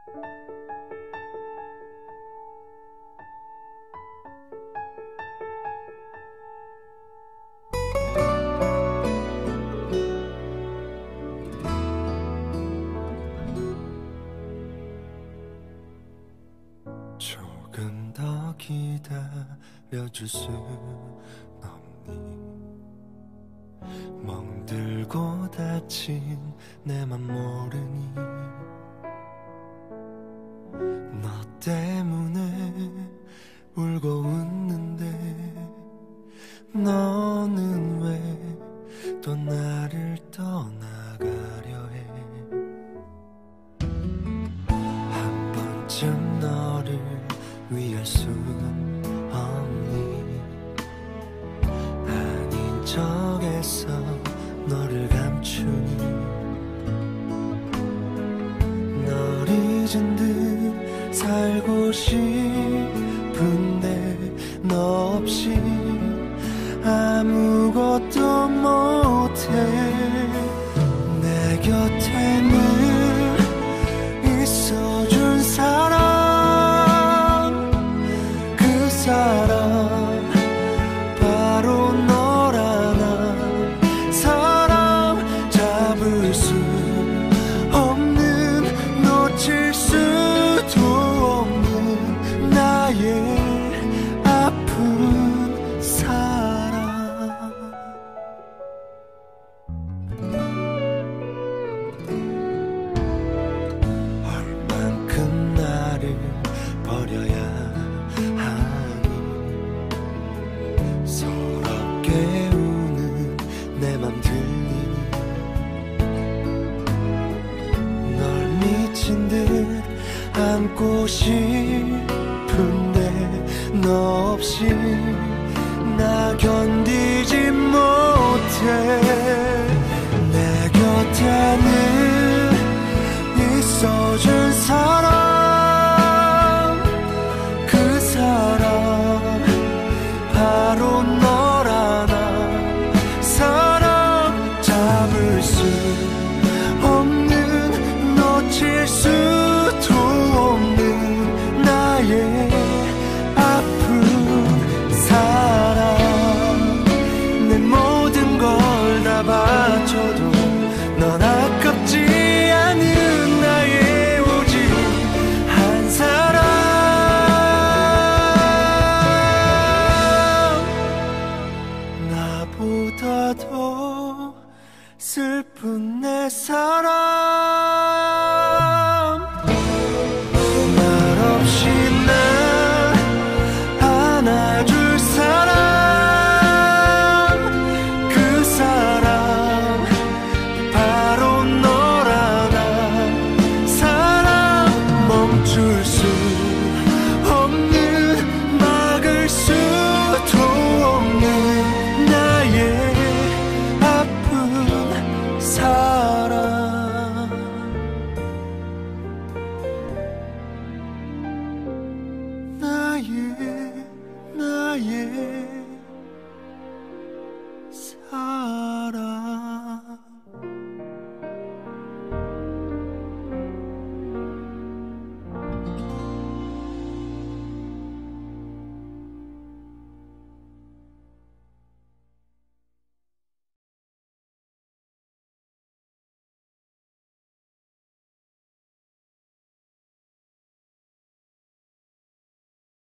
조금 더 기다려줄 수 없니? 멍들고 다친 내 맘 모르니? 너 때문에 울고 웃는데 너는 왜 또 나를 떠나가려 해? 한 번쯤 너를 위할 수 없니? 아닌 척해서 너를 감추니? 널 잊은 듯 살고 싶은데 너 없이 아무것도 못해. 내 곁에 늘 있어준 사람, 그 사람 바로 너라나. 사람 잡을 수 없는, 놓칠 수도 없는 나의 아픈 사랑. 얼만큼 나를 버려야 하니? 서럽게 우는 내 맘 들리니? 널 미친 듯 안고 싶은데 너 없이 나 견디지 못해. 내 곁에 늘 있어준 사람, 그 사람 바로 너라나. 사람 잡을 수 없는, 놓칠 수도 없는 나의 아픈 사랑. 내 모든 걸 다 바쳐도 넌 아깝지 않은 나의 오직 한 사람. 나보다 더 슬픈 내 사랑.